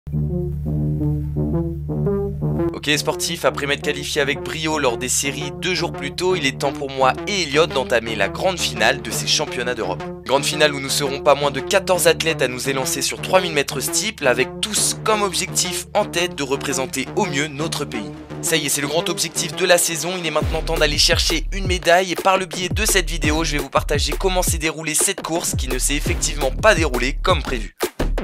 Ok sportif, après m'être qualifié avec brio lors des séries 2 jours plus tôt, il est temps pour moi et Elliot d'entamer la grande finale de ces championnats d'Europe. Grande finale où nous serons pas moins de 14 athlètes à nous élancer sur 3000 mètres steeple, avec tous comme objectif en tête de représenter au mieux notre pays. Ça y est, c'est le grand objectif de la saison, il est maintenant temps d'aller chercher une médaille et par le biais de cette vidéo, je vais vous partager comment s'est déroulée cette course qui ne s'est effectivement pas déroulée comme prévu.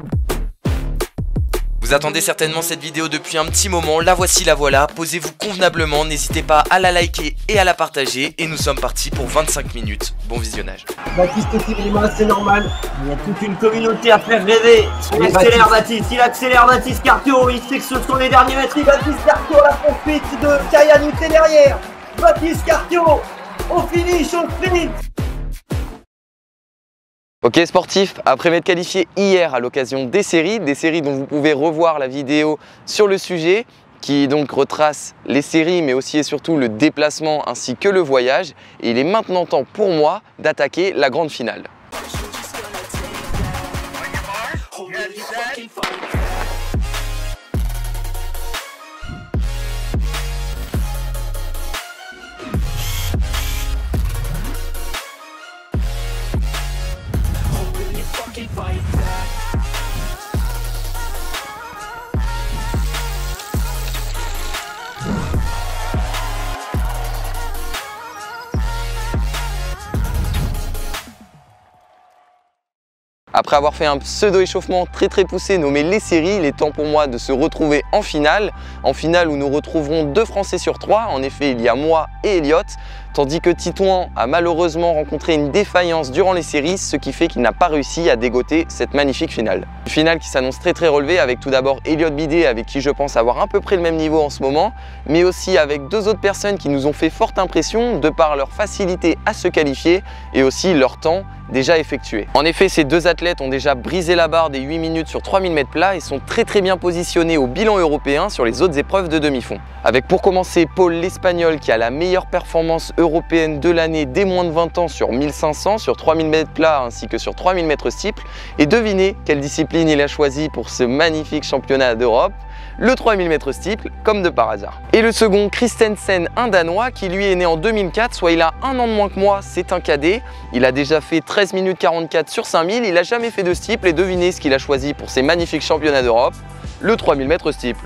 Vous attendez certainement cette vidéo depuis un petit moment, la voici, la voilà, posez-vous convenablement, n'hésitez pas à la liker et à la partager et nous sommes partis pour 25 minutes, bon visionnage. Baptiste Tigrima, c'est normal. Il y a toute une communauté à faire rêver. Il accélère Baptiste Carpio, il sait que ce sont les derniers mètres. Baptiste Carpio, la poursuite de Kaya Newton derrière. Baptiste Carpio, au finish, au sprint. Ok sportif, après m'être qualifié hier à l'occasion des séries dont vous pouvez revoir la vidéo sur le sujet, qui donc retrace les séries mais aussi et surtout le déplacement ainsi que le voyage. Et il est maintenant temps pour moi d'attaquer la grande finale. Après avoir fait un pseudo-échauffement très poussé nommé les séries, il est temps pour moi de se retrouver en finale où nous retrouverons 2 Français sur 3. En effet, il y a moi et Elliot, tandis que Titouan a malheureusement rencontré une défaillance durant les séries, ce qui fait qu'il n'a pas réussi à dégoter cette magnifique finale. Une finale qui s'annonce très relevée avec tout d'abord Elliot Bidet, avec qui je pense avoir à peu près le même niveau en ce moment, mais aussi avec 2 autres personnes qui nous ont fait forte impression de par leur facilité à se qualifier et aussi leur temps déjà effectué. En effet, ces 2 athlètes ont déjà brisé la barre des 8 minutes sur 3000 mètres plats et sont très bien positionnés au bilan européen sur les autres épreuves de demi-fond. Avec pour commencer Paul l'Espagnol qui a la meilleure performance européenne de l'année des moins de 20 ans sur 1500, sur 3000 mètres plats ainsi que sur 3000 mètres steeple. Et devinez quelle discipline il a choisi pour ce magnifique championnat d'Europe, le 3000 mètres steeple, comme de par hasard. Et le second, Christensen, un Danois, qui lui est né en 2004, soit il a 1 an de moins que moi, c'est un cadet. Il a déjà fait 13 minutes 44 sur 5000, il n'a jamais fait de steeple et devinez ce qu'il a choisi pour ces magnifiques championnats d'Europe, le 3000 mètres steeple.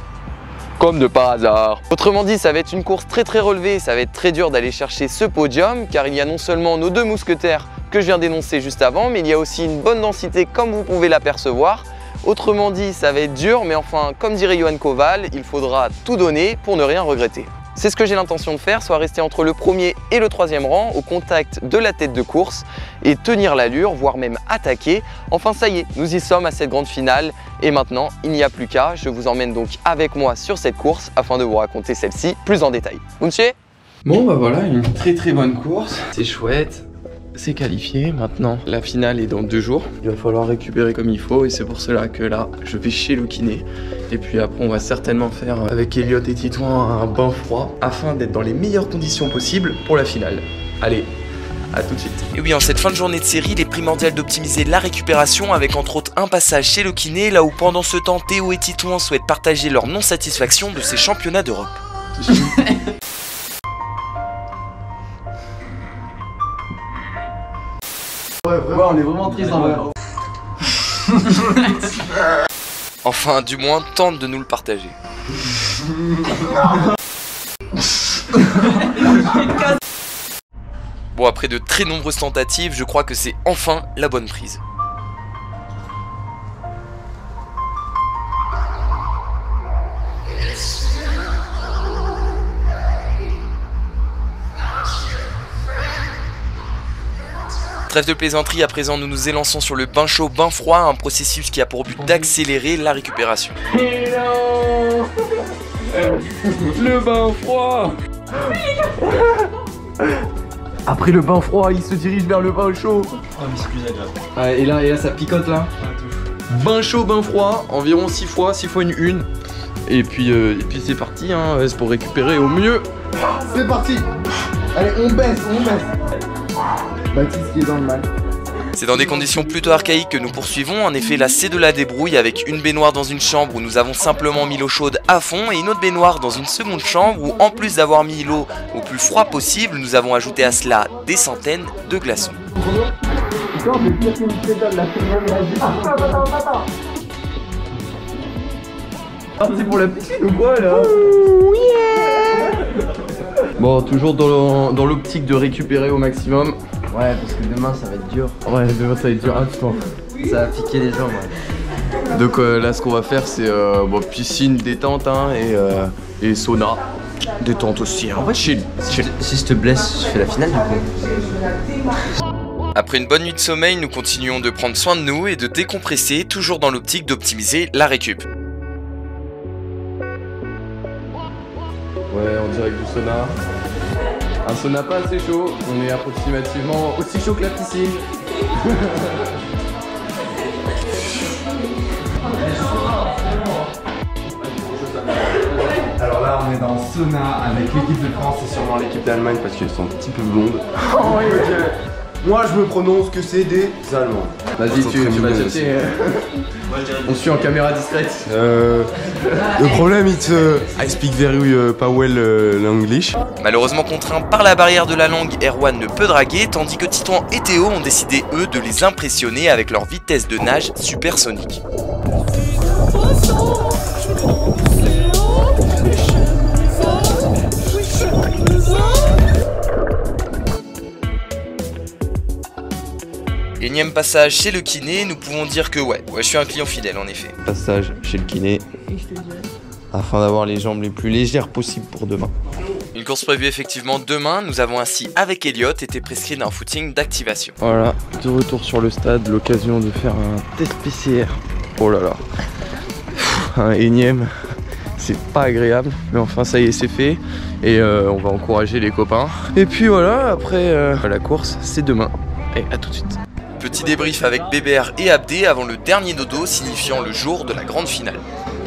Comme de par hasard. Autrement dit, ça va être une course très relevée, ça va être très dur d'aller chercher ce podium, car il y a non seulement nos 2 mousquetaires que je viens d'énoncer juste avant, mais il y a aussi une bonne densité comme vous pouvez l'apercevoir. Autrement dit, ça va être dur, mais enfin, comme dirait Johan Koval, il faudra tout donner pour ne rien regretter. C'est ce que j'ai l'intention de faire, soit rester entre le 1er et le 3e rang, au contact de la tête de course, et tenir l'allure, voire même attaquer. Enfin ça y est, nous y sommes à cette grande finale, et maintenant, il n'y a plus qu'à. Je vous emmène donc avec moi sur cette course, afin de vous raconter celle-ci plus en détail. Vous me suivez? Bon bah voilà, une très bonne course, c'est chouette. C'est qualifié, maintenant la finale est dans 2 jours. Il va falloir récupérer comme il faut et c'est pour cela que là je vais chez le kiné. Et puis après on va certainement faire avec Elliot et Titouan un bain froid afin d'être dans les meilleures conditions possibles pour la finale. Allez, à tout de suite. Et oui, en cette fin de journée de série, il est primordial d'optimiser la récupération avec entre autres un passage chez le kiné, là où pendant ce temps Théo et Titouan souhaitent partager leur non-satisfaction de ces championnats d'Europe. Ouais, on est vraiment triste en vrai. Enfin, du moins, tente de nous le partager. Bon, après de très nombreuses tentatives, je crois que c'est enfin la bonne prise. Trêve de plaisanterie, à présent nous nous élançons sur le bain chaud, bain froid, un processus qui a pour but d'accélérer la récupération. Le bain froid. Après le bain froid, il se dirige vers le bain chaud. Oh mais c'est plus agréable. Ouais, et là ça picote là. Bain chaud, bain froid, environ 6 fois 1. Et puis c'est parti, hein, c'est pour récupérer au mieux. C'est parti. Allez, on baisse. Baptiste qui est dans le mal. C'est dans des conditions plutôt archaïques que nous poursuivons, en effet là c'est de la débrouille avec une baignoire dans une chambre où nous avons simplement mis l'eau chaude à fond et une autre baignoire dans une seconde chambre où en plus d'avoir mis l'eau au plus froid possible, nous avons ajouté à cela des centaines de glaçons. C'est pour la piscine ou quoi là? Bon, toujours dans l'optique de récupérer au maximum. Ouais, parce que demain ça va être dur. Ouais, demain ça va être dur, hein, putain. Ça va piquer les jambes. Ouais. Donc là, ce qu'on va faire, c'est piscine, détente hein, et sauna. Détente aussi, hein. Chill. Si je te blesse, je fais la finale du coup. Après une bonne nuit de sommeil, nous continuons de prendre soin de nous et de décompresser, toujours dans l'optique d'optimiser la récup. Ouais, en direct du sauna. Un sauna pas assez chaud, on est approximativement aussi chaud que la piscine. Alors là, on est dans le sauna avec l'équipe de France et sûrement l'équipe d'Allemagne parce qu'ils sont un petit peu blondes. Oh, oui, ok. Moi, je me prononce que c'est des Allemands. Vas-y, tu vas chercher. On suit en caméra discrète. Le problème, I speak very pas well l'English. Malheureusement contraints par la barrière de la langue, Erwan ne peut draguer, tandis que Titouan et Théo ont décidé eux de les impressionner avec leur vitesse de nage supersonique. Énième passage chez le kiné, nous pouvons dire que ouais, je suis un client fidèle en effet. Passage chez le kiné. Afin d'avoir les jambes les plus légères possibles pour demain. Une course prévue effectivement demain, nous avons ainsi avec Elliot été prescrit d'un footing d'activation. Voilà, de retour sur le stade, l'occasion de faire un test PCR. Oh là là, un énième, c'est pas agréable, mais enfin ça y est, c'est fait. Et on va encourager les copains. Et puis voilà, après la course, c'est demain. Et à tout de suite. Petit débrief avec Bébert et Abdé avant le dernier dodo signifiant le jour de la grande finale.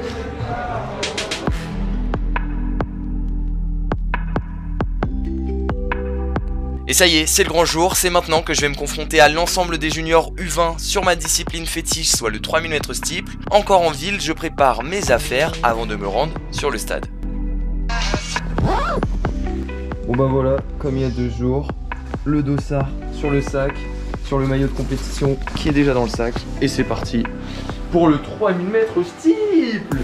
Et ça y est, c'est le grand jour, c'est maintenant que je vais me confronter à l'ensemble des juniors U20 sur ma discipline fétiche, soit le 3000 m steeple. Encore en ville, je prépare mes affaires avant de me rendre sur le stade. Bon bah voilà, comme il y a 2 jours, le dossard sur le sac, sur le maillot de compétition qui est déjà dans le sac. Et c'est parti pour le 3000 m steeple.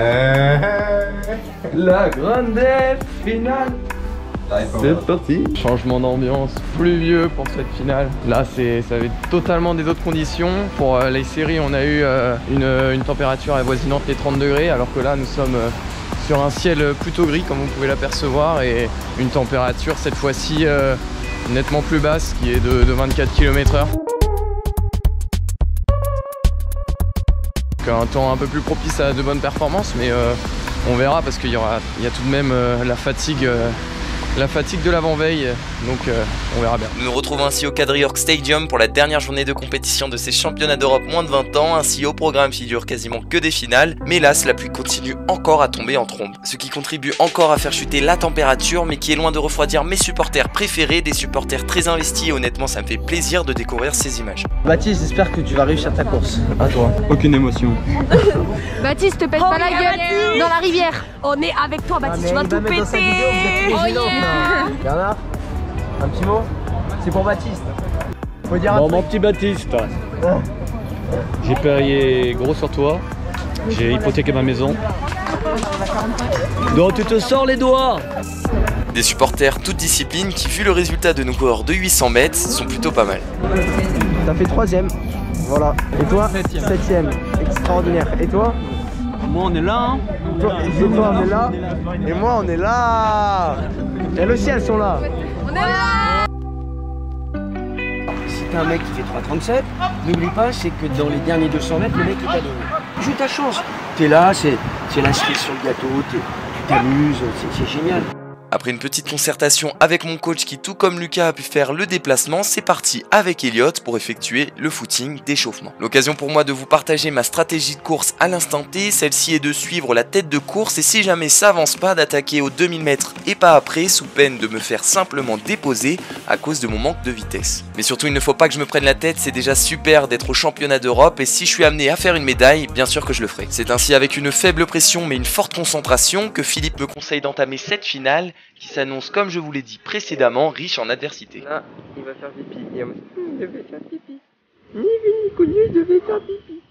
La grande finale. C'est parti. Changement d'ambiance, pluvieux pour cette finale. Là ça va être totalement des autres conditions. Pour les séries on a eu une température avoisinante les 30 degrés, alors que là nous sommes sur un ciel plutôt gris comme vous pouvez l'apercevoir, et une température cette fois-ci nettement plus basse qui est de 24 km/h. Un temps un peu plus propice à de bonnes performances, mais on verra parce qu'il y a tout de même la fatigue de l'avant-veille, donc on verra bien. Nous nous retrouvons ainsi au Cadre York Stadium pour la dernière journée de compétition de ces championnats d'Europe moins de 20 ans. Ainsi au programme figure quasiment que des finales, mais hélas la pluie continue encore à tomber en trombe, ce qui contribue encore à faire chuter la température, mais qui est loin de refroidir mes supporters préférés, des supporters très investis, et honnêtement ça me fait plaisir de découvrir ces images. Baptiste, j'espère que tu vas réussir ta course. À toi. Aucune émotion. Baptiste, te pète pas la gueule dans la rivière. On est avec toi Baptiste, tu vas tout péter. Oh yeah. Bernard, un petit mot. C'est pour Baptiste. Faut dire bon, mon petit Baptiste, j'ai parié gros sur toi. J'ai hypothéqué ma maison. Donc tu te sors les doigts. Des supporters toutes disciplines qui, vu le résultat de nos coureurs de 800 mètres, sont plutôt pas mal. T'as fait 3ème. Voilà. Et toi 7ème. Extraordinaire. Et toi? Moi on est là hein. Toi on est là. Et moi on est là. Elles aussi elles sont là. On est là. Si t'as un mec qui fait 3,37, n'oublie pas c'est que dans les derniers 200 mètres le mec il t'a donné. Joue ta chance. T'es là, c'est la cerise sur le gâteau, tu t'amuses, c'est génial. Après une petite concertation avec mon coach qui, tout comme Lucas, a pu faire le déplacement, c'est parti avec Elliot pour effectuer le footing d'échauffement. L'occasion pour moi de vous partager ma stratégie de course à l'instant T, celle-ci est de suivre la tête de course et si jamais ça avance pas, d'attaquer aux 2000 mètres et pas après, sous peine de me faire simplement déposer à cause de mon manque de vitesse. Mais surtout, il ne faut pas que je me prenne la tête, c'est déjà super d'être au championnat d'Europe et si je suis amené à faire une médaille, bien sûr que je le ferai. C'est ainsi avec une faible pression mais une forte concentration que Philippe me conseille d'entamer cette finale qui s'annonce, comme je vous l'ai dit précédemment, riche en adversité. Là, il va faire pipi. Il devait faire pipi. Nicolas devait faire pipi.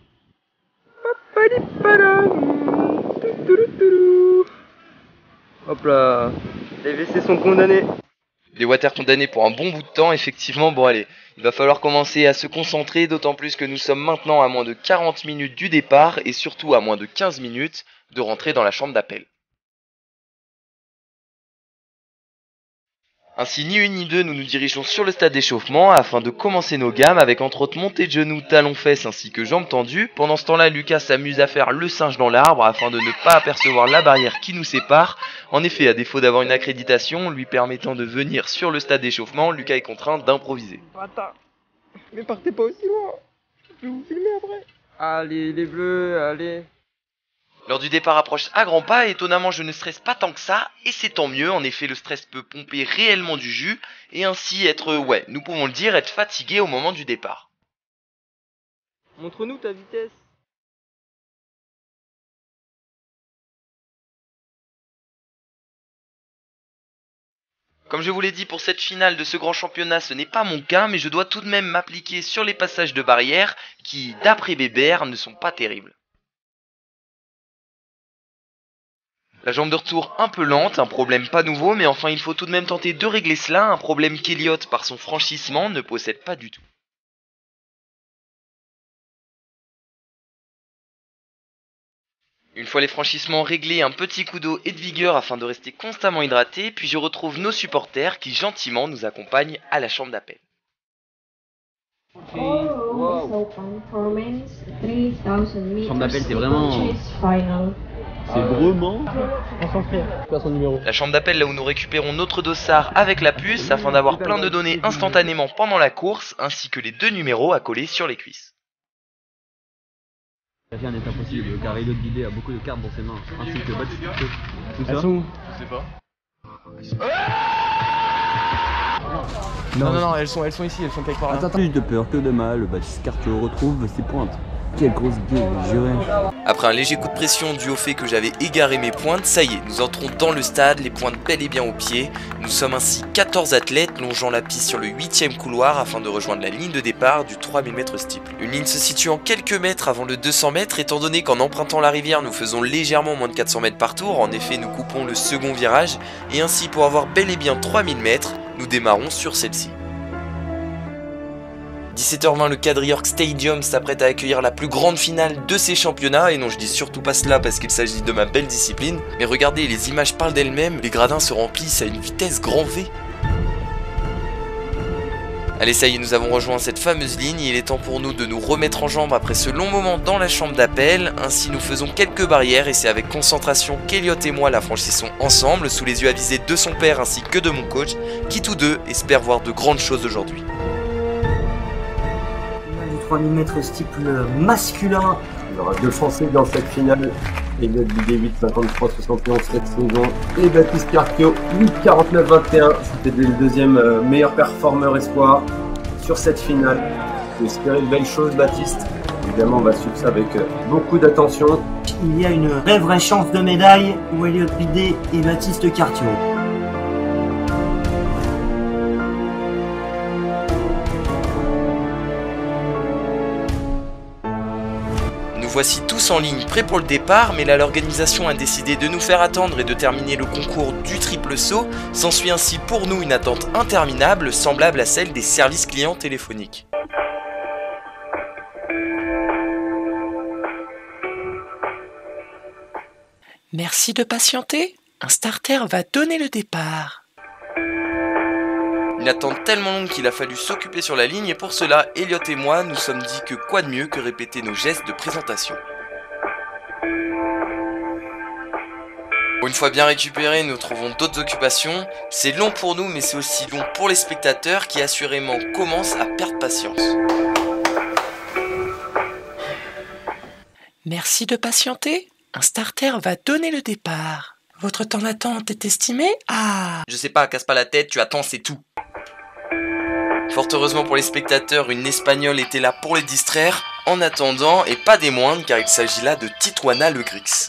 Hop là. Les WC sont condamnés. Les water condamnés pour un bon bout de temps, effectivement, bon allez, il va falloir commencer à se concentrer, d'autant plus que nous sommes maintenant à moins de 40 minutes du départ et surtout à moins de 15 minutes de rentrer dans la chambre d'appel. Ainsi, ni une ni deux, nous nous dirigeons sur le stade d'échauffement afin de commencer nos gammes avec entre autres montée de genoux, talons fesses ainsi que jambes tendues. Pendant ce temps-là, Lucas s'amuse à faire le singe dans l'arbre afin de ne pas apercevoir la barrière qui nous sépare. En effet, à défaut d'avoir une accréditation lui permettant de venir sur le stade d'échauffement, Lucas est contraint d'improviser. Attends, mais partez pas aussi loin. Je vais vous filmer après. Allez, les bleus, allez. L'heure du départ approche à grands pas et étonnamment je ne stresse pas tant que ça et c'est tant mieux, en effet le stress peut pomper réellement du jus et ainsi être, ouais, nous pouvons le dire, être fatigué au moment du départ. Montre-nous ta vitesse. Comme je vous l'ai dit, pour cette finale de ce grand championnat, ce n'est pas mon cas, mais je dois tout de même m'appliquer sur les passages de barrière qui, d'après Bébert, ne sont pas terribles. La jambe de retour un peu lente, un problème pas nouveau, mais enfin il faut tout de même tenter de régler cela, un problème qu'Elliot, par son franchissement, ne possède pas du tout. Une fois les franchissements réglés, un petit coup d'eau et de vigueur afin de rester constamment hydraté, puis je retrouve nos supporters qui gentiment nous accompagnent à la chambre d'appel. Chambre d'appel, c'est vraiment... C'est vraiment concentré. Quoi son numéro? La chambre d'appel là où nous récupérons notre dossard avec la puce afin d'avoir plein de données instantanément pendant la course ainsi que les 2 numéros à coller sur les cuisses. Rien n'est impossible car Elliot Guidé a beaucoup de cartes dans ses mains ainsi que Baptiste. Tout ça? Elles sont où? Je sais pas. Non, elles sont ici, elles sont quelque part là. Attends, plus de peur que de mal, Baptiste Cartio retrouve ses pointes. Quelle grosse gueule, juré. Après un léger coup de pression dû au fait que j'avais égaré mes pointes, ça y est, nous entrons dans le stade, les pointes bel et bien aux pieds. Nous sommes ainsi 14 athlètes longeant la piste sur le 8e couloir afin de rejoindre la ligne de départ du 3000 mètres steeple. Une ligne se situant quelques mètres avant le 200 mètres étant donné qu'en empruntant la rivière nous faisons légèrement moins de 400 mètres par tour, en effet nous coupons le second virage et ainsi pour avoir bel et bien 3000 mètres, nous démarrons sur celle-ci. 17h20, le Cadre York Stadium s'apprête à accueillir la plus grande finale de ces championnats, et non je dis surtout pas cela parce qu'il s'agit de ma belle discipline, mais regardez, les images parlent d'elles-mêmes, les gradins se remplissent à une vitesse grand V. Allez ça y est, nous avons rejoint cette fameuse ligne, il est temps pour nous de nous remettre en jambes après ce long moment dans la chambre d'appel, ainsi nous faisons quelques barrières et c'est avec concentration qu'Elliot et moi la franchissons ensemble, sous les yeux avisés de son père ainsi que de mon coach, qui tous deux espèrent voir de grandes choses aujourd'hui. 3000 mètres steeple masculin. Il y aura 2 Français dans cette finale. Elliot Guidé 8,53,71 cette saison. Et Baptiste Cartio 8,49,21. C'était le deuxième meilleur performeur espoir sur cette finale. J'espère de belles choses, Baptiste. Évidemment, on va suivre ça avec beaucoup d'attention. Il y a une vraie chance de médaille pour Elliot Guidé et Baptiste Cartio. Voici tous en ligne, prêts pour le départ, mais là l'organisation a décidé de nous faire attendre et de terminer le concours du triple saut. S'ensuit ainsi pour nous une attente interminable, semblable à celle des services clients téléphoniques. Merci de patienter, un starter va donner le départ. Une attente tellement longue qu'il a fallu s'occuper sur la ligne et pour cela, Elliot et moi nous sommes dit que quoi de mieux que répéter nos gestes de présentation. Une fois bien récupérés, nous trouvons d'autres occupations. C'est long pour nous, mais c'est aussi long pour les spectateurs qui assurément commencent à perdre patience. Merci de patienter. Un starter va donner le départ. Votre temps d'attente est estimé à... Je sais pas, casse pas la tête, tu attends, c'est tout. Fort heureusement pour les spectateurs, une Espagnole était là pour les distraire, en attendant, et pas des moindres, car il s'agit là de Tituana Le Grix.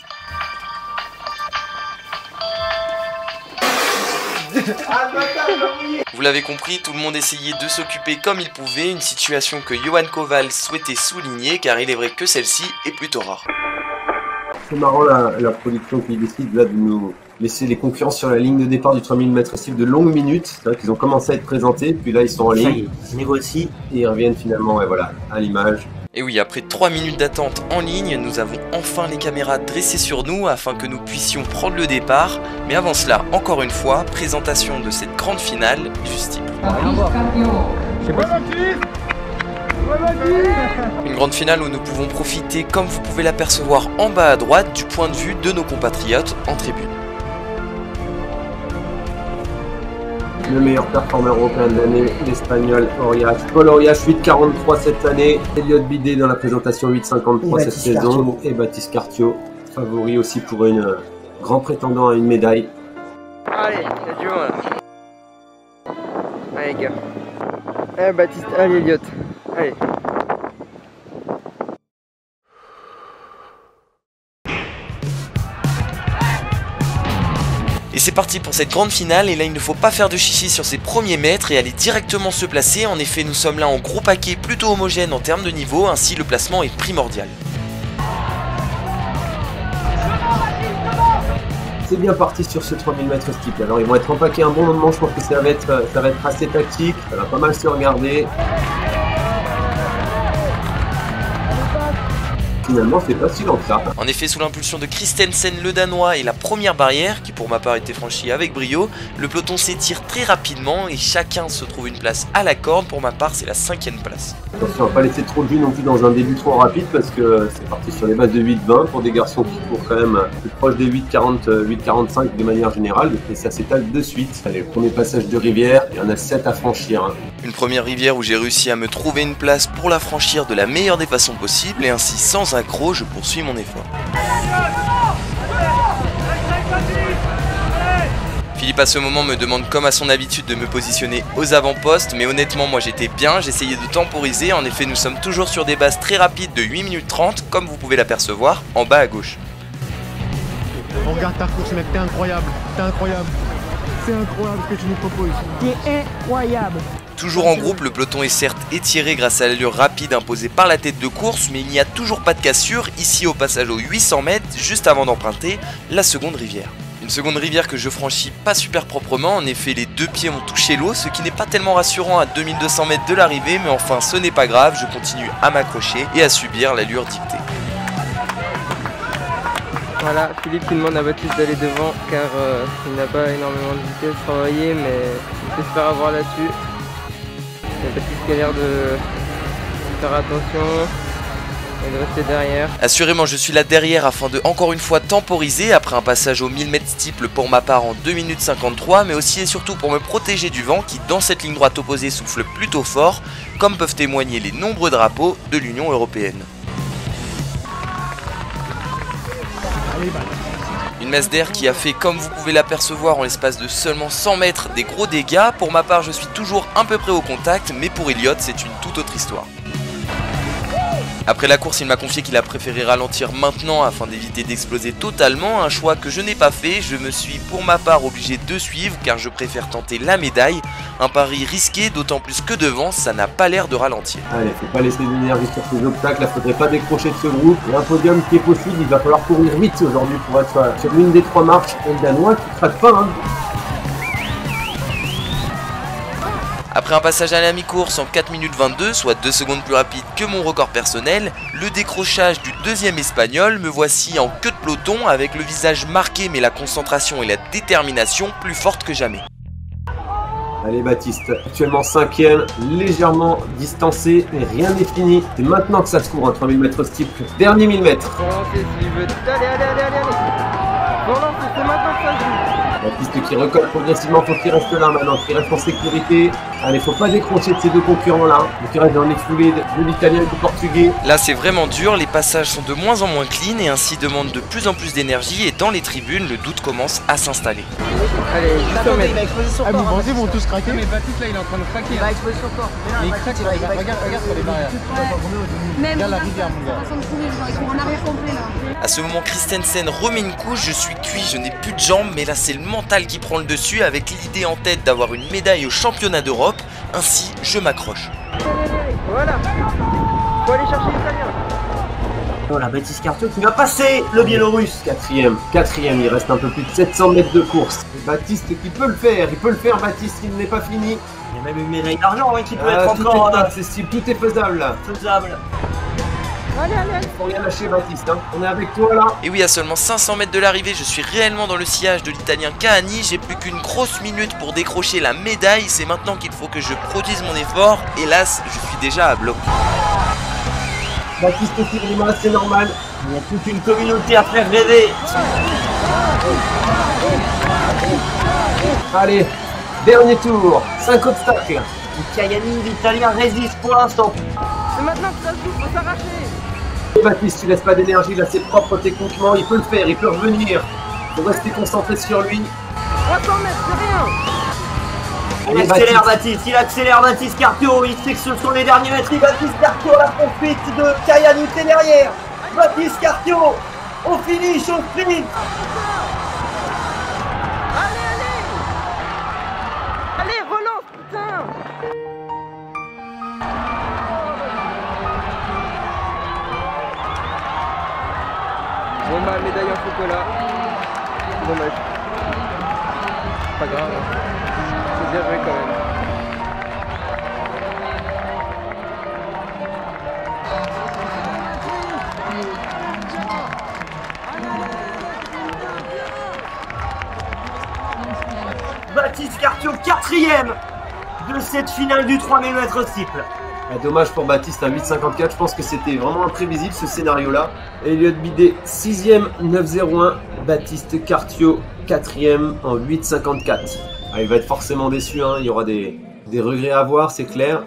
Vous l'avez compris, tout le monde essayait de s'occuper comme il pouvait, une situation que Johan Koval souhaitait souligner, car il est vrai que celle-ci est plutôt rare. C'est marrant la production qui décide là de nous laisser les concurrents sur la ligne de départ du 3000 mètres style de longues minutes. C'est vrai qu'ils ont commencé à être présentés, puis là ils sont en ligne. Les voici. Et ils reviennent finalement, et voilà, à l'image. Et oui, après 3 minutes d'attente en ligne, nous avons enfin les caméras dressées sur nous afin que nous puissions prendre le départ. Mais avant cela, encore une fois, présentation de cette grande finale du steeple. Une grande finale où nous pouvons profiter, comme vous pouvez l'apercevoir en bas à droite, du point de vue de nos compatriotes en tribune. Le meilleur performeur européen de l'année, l'Espagnol Oriach. Paul Oriach, 8,43 cette année. Elliot Bidet dans la présentation, 8,53 cette saison. Et Baptiste Cartiot, favori aussi pour un grand prétendant à une médaille. Allez, il y a du vent là. Allez gars. Allez Baptiste, allez Elliot. Allez. Et c'est parti pour cette grande finale, et là il ne faut pas faire de chichi sur ces premiers mètres et aller directement se placer. En effet, nous sommes là en gros paquet plutôt homogène en termes de niveau, ainsi le placement est primordial. C'est bien parti sur ce 3000 mètres steeple. Alors ils vont être empaqués un bon moment, je pense que ça va être assez tactique, ça va pas mal se regarder. Finalement, c'est pas si lent que ça. En effet, sous l'impulsion de Christensen le Danois et la première barrière, qui pour ma part était franchie avec brio, le peloton s'étire très rapidement et chacun se trouve une place à la corde. Pour ma part, c'est la 5e place. Attention, on va pas laisser trop de jus non plus dans un début trop rapide parce que c'est parti sur les bases de 8,20 pour des garçons qui courent quand même plus proche des 8,40, 8,45 de manière générale, et ça s'étale de suite. Allez, le premier passage de rivière, il y en a 7 à franchir. Une première rivière où j'ai réussi à me trouver une place pour la franchir de la meilleure des façons possibles, et ainsi sans accroc, je poursuis mon effort. Philippe à ce moment me demande comme à son habitude de me positionner aux avant-postes, mais honnêtement moi j'étais bien, j'essayais de temporiser. En effet, nous sommes toujours sur des bases très rapides de 8 minutes 30, comme vous pouvez l'apercevoir en bas à gauche. On regarde ta course mec, t'es incroyable, c'est incroyable ce que tu nous proposes. T'es incroyable. Toujours en groupe, le peloton est certes étiré grâce à l'allure rapide imposée par la tête de course, mais il n'y a toujours pas de cassure ici au passage aux 800 mètres, juste avant d'emprunter la seconde rivière. Une seconde rivière que je franchis pas super proprement, en effet les deux pieds ont touché l'eau, ce qui n'est pas tellement rassurant à 2200 mètres de l'arrivée, mais enfin ce n'est pas grave, je continue à m'accrocher et à subir l'allure dictée. Voilà, Philippe qui demande à Baptiste d'aller devant car il n'a pas énormément de vitesse travaillée, mais il peut se faire avoir là-dessus. Il y a Baptiste qui a l'air de faire attention et de rester derrière. Assurément, je suis là derrière afin de encore une fois temporiser après un passage au 1000 mètres steeple pour ma part en 2 minutes 53, mais aussi et surtout pour me protéger du vent qui dans cette ligne droite opposée souffle plutôt fort, comme peuvent témoigner les nombreux drapeaux de l'Union européenne. Une masse d'air qui a fait, comme vous pouvez l'apercevoir en l'espace de seulement 100 mètres, des gros dégâts. Pour ma part, je suis toujours un peu près au contact, mais pour Elliot, c'est une toute autre histoire. Après la course, il m'a confié qu'il a préféré ralentir maintenant afin d'éviter d'exploser totalement, un choix que je n'ai pas fait. Je me suis pour ma part obligé de suivre car je préfère tenter la médaille. Un pari risqué, d'autant plus que devant, ça n'a pas l'air de ralentir. Allez, faut pas laisser d'énergie sur ces obstacles, là faudrait pas décrocher de ce groupe. Il y a un podium qui est possible, il va falloir courir vite aujourd'hui pour être sur l'une des 3 marches. Et le Danois qui craque pas, hein. Après un passage à la mi-course en 4 minutes 22, soit 2 secondes plus rapide que mon record personnel, le décrochage du deuxième espagnol, me voici en queue de peloton avec le visage marqué mais la concentration et la détermination plus fortes que jamais. Allez Baptiste, actuellement 5ème, légèrement distancé, mais rien n'est fini. C'est maintenant que ça se court, un 3000 mètres steeple. Dernier 1000 mètres. Allez, allez, allez, allez, allez. Roland, c'est maintenant que ça joue. Baptiste qui recolle progressivement, faut qu'il reste là maintenant, qu'il reste en sécurité. Allez, faut pas décrocher de ces deux concurrents là. Donc il reste dans les foulées de l'italien et du portugais. Là c'est vraiment dur, les passages sont de moins en moins clean et ainsi demandent de plus en plus d'énergie et dans les tribunes, le doute commence à s'installer. Allez, Attendez, il va exploser sur le corps. Vous pensez qu'ils vont tous craquer? Mais Baptiste là il est en train de craquer. Il va exploser sur le corps. Mais il craque, regarde sur les barrières. Regarde la rivière mon gars. Ils sont en arrière complet là. À ce moment, Christensen remet une couche, je suis cuit, je n'ai plus de jambes, mais là c'est le mental qui prend le dessus avec l'idée en tête d'avoir une médaille au championnat d'Europe, ainsi je m'accroche. Voilà. Faut aller chercher l'italien. Voilà, Baptiste Cartiot qui va passer le Biélorusse. Quatrième, il reste un peu plus de 700 mètres de course. Et Baptiste qui peut le faire, Baptiste, il n'est pas fini. Il y a même une médaille d'argent qui peut être encore accessible, tout est faisable là. Faisable. Allez, allez. Faut rien lâcher Baptiste, hein. On est avec toi là. Et oui, à seulement 500 mètres de l'arrivée, je suis réellement dans le sillage de l'italien Kahani. J'ai plus qu'une grosse minute pour décrocher la médaille. C'est maintenant qu'il faut que je produise mon effort. Hélas, je suis déjà à bloc. Baptiste qui grimace, c'est normal. Il y a toute une communauté à faire rêver. Allez, dernier tour, 5 obstacles. Kayani, l'italien résiste pour l'instant. C'est maintenant que ça joue, faut s'arracher. Baptiste, tu laisses pas d'énergie, là c'est propre techniquement, il peut le faire, il peut revenir. Faut rester concentré sur lui. 300 mètres, c'est rien. Il accélère Baptiste Cartiot, il sait que ce sont les derniers mètres. Baptiste Cartiot, la poursuite de Kayani derrière. Baptiste Cartiot, au finish, au sprint. Allez, allez. Allez, relance, putain. Bon bah, médaille en chocolat. Dommage. Pas grave. C'est bien joué quand même. Baptiste Cartiot, quatrième de cette finale du 3000 mètres steeple. Dommage pour Baptiste à 8,54, je pense que c'était vraiment imprévisible ce scénario-là. Elliott Bidet, 6ème, 9,01. Baptiste Cartiot, 4ème en 8,54. Il va être forcément déçu, hein. Il y aura des regrets à avoir, c'est clair.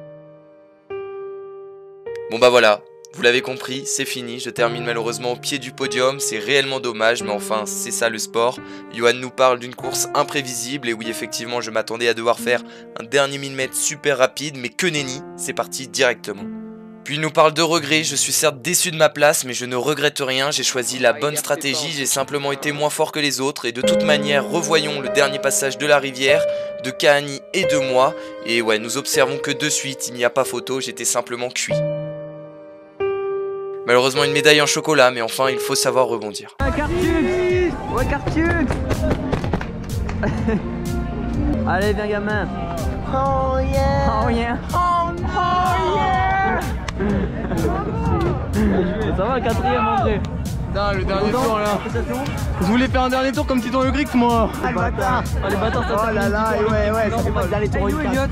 Bon bah voilà, vous l'avez compris, c'est fini, je termine malheureusement au pied du podium, c'est réellement dommage, mais enfin c'est ça le sport. Johan nous parle d'une course imprévisible, et oui effectivement je m'attendais à devoir faire un dernier 1000 mètres super rapide, mais que nenni, c'est parti directement. Puis il nous parle de regrets, je suis certes déçu de ma place, mais je ne regrette rien, j'ai choisi la bonne stratégie, j'ai simplement été moins fort que les autres, et de toute manière, revoyons le dernier passage de la rivière, de Kahani et de moi, et ouais, nous observons que de suite, il n'y a pas photo, j'étais simplement cuit. Malheureusement une médaille en chocolat, mais enfin il faut savoir rebondir. Cartiot. Ouais, Cartiot. Allez, viens gamin. Oh yeah. Oh yeah. Oh yeah. Ça va, 4ème André. Putain, le dernier tour là. Je voulais faire un dernier tour comme Titon Le Grec moi. Ah le bâtard. Oh les bâtards, ça. Oh là là, ouais, ça fait pas le dernier tour.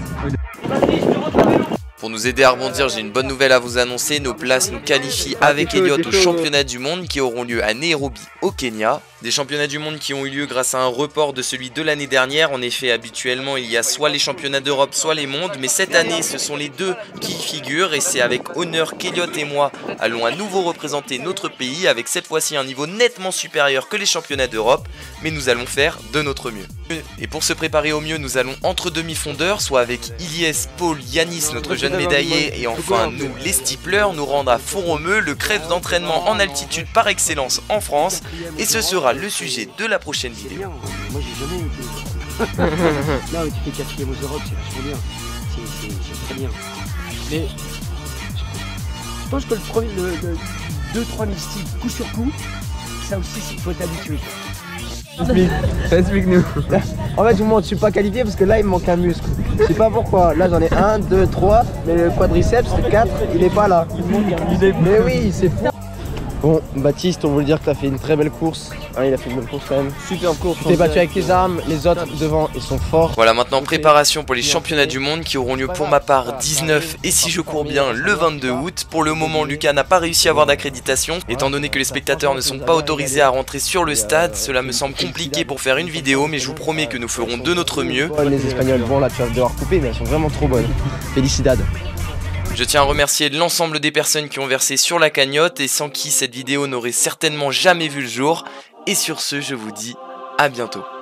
Pour nous aider à rebondir, j'ai une bonne nouvelle à vous annoncer. Nos places nous qualifient avec Elliott aux championnats du monde qui auront lieu à Nairobi au Kenya. Des championnats du monde qui ont eu lieu grâce à un report de celui de l'année dernière. En effet, habituellement, il y a soit les championnats d'Europe, soit les mondes. Mais cette année, ce sont les deux qui y figurent. Et c'est avec honneur qu'Elliott et moi allons à nouveau représenter notre pays avec cette fois-ci un niveau nettement supérieur que les championnats d'Europe. Mais nous allons faire de notre mieux. Et pour se préparer au mieux, nous allons entre demi-fondeurs, soit avec Ilyes, Paul, Yanis, notre jeune médaillé, et enfin nous, les steeplers, nous rendre à Font-Romeu, le crève d'entraînement en altitude par excellence en France. Et ce sera le sujet de la prochaine vidéo. Moi j'ai jamais été... Là tu fais 4ème aux Europes, c'est vachement bien. C'est très bien. Mais je pense que le premier, le 2-3 000 styles coup sur coup, ça aussi il faut être habitué. Explique-nous. En fait, je suis pas qualifié parce que là il me manque un muscle. Je sais pas pourquoi. Là j'en ai 1, 2, 3, mais le quadriceps, le 4, il est pas là. Mais oui, c'est fou. Bon, Baptiste, on veut dire que t'as fait une très belle course. Hein, il a fait une belle course quand même. Superbe course. Tu t'es battu avec tes armes, les autres devant, ils sont forts. Voilà, maintenant préparation pour les championnats du monde qui auront lieu pour ma part 19 et si je cours bien le 22 août. Pour le moment, Lucas n'a pas réussi à avoir d'accréditation. Étant donné que les spectateurs ne sont pas autorisés à rentrer sur le stade, cela me semble compliqué pour faire une vidéo, mais je vous promets que nous ferons de notre mieux. Les Espagnols, bon là tu vas devoir couper, mais elles sont vraiment trop bonnes. Felicidades. Je tiens à remercier l'ensemble des personnes qui ont versé sur la cagnotte et sans qui cette vidéo n'aurait certainement jamais vu le jour. Et sur ce, je vous dis à bientôt.